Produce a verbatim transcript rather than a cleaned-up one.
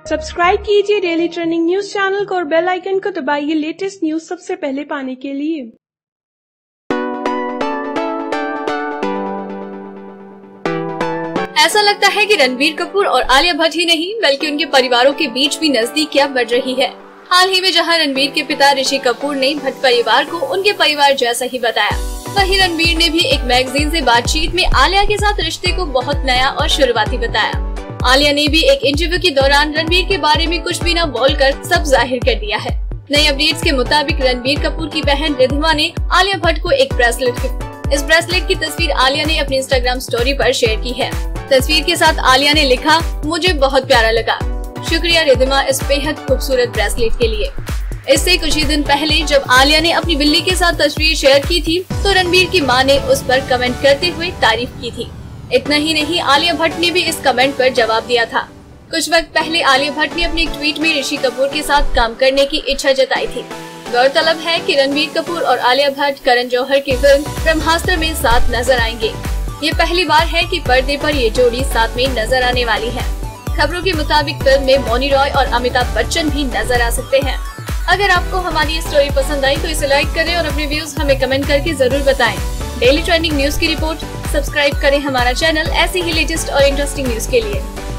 Subscribe कीजिए daily trending news channel को और बेल आइकन को दबाइए लेटेस्ट न्यूज सबसे पहले पाने के लिए। ऐसा लगता है कि रणबीर कपूर और आलिया भट्ट ही नहीं बल्कि उनके परिवारों के बीच भी नजदीकियां बढ़ रही है। हाल ही में जहां रणबीर के पिता ऋषि कपूर ने भट्ट परिवार को उनके परिवार जैसा ही बताया, वहीं रणबीर ने भी एक मैगजीन से बातचीत में आलिया के साथ रिश्ते को बहुत नया और शुरुआती बताया। आलिया ने भी एक इंटरव्यू के दौरान रणबीर के बारे में कुछ भी न बोलकर सब जाहिर कर दिया है। नई अपडेट्स के मुताबिक रणबीर कपूर की बहन रिधिमा ने आलिया भट्ट को एक ब्रेसलेट गिफ्ट। इस ब्रेसलेट की तस्वीर आलिया ने अपनी इंस्टाग्राम स्टोरी पर शेयर की है। तस्वीर के साथ आलिया ने लिखा, मुझे बहुत प्यारा लगा, शुक्रिया रिधिमा इस बेहद खूबसूरत ब्रेसलेट के लिए। इससे कुछ ही दिन पहले जब आलिया ने अपनी बिल्ली के साथ तस्वीर शेयर की थी तो रणबीर की मां ने उस पर कमेंट करते हुए तारीफ की थी। इतना ही नहीं, आलिया भट्ट ने भी इस कमेंट पर जवाब दिया था। कुछ वक्त पहले आलिया भट्ट ने अपने एक ट्वीट में ऋषि कपूर के साथ काम करने की इच्छा जताई थी। गौरतलब है कि रणबीर कपूर और आलिया भट्ट करण जौहर की फिल्म ब्रह्मास्त्र में साथ नजर आएंगे। ये पहली बार है कि पर्दे पर ये जोड़ी साथ में नजर आने वाली है। खबरों के मुताबिक फिल्म में मौनी रॉय और अमिताभ बच्चन भी नजर आ सकते हैं। अगर आपको हमारी ये स्टोरी पसंद आई तो इसे लाइक करें और अपने व्यूज हमें कमेंट करके जरूर बताएं। डेली ट्रेंडिंग न्यूज की रिपोर्ट, सब्सक्राइब करें हमारा चैनल ऐसी ही लेटेस्ट और इंटरेस्टिंग न्यूज के लिए।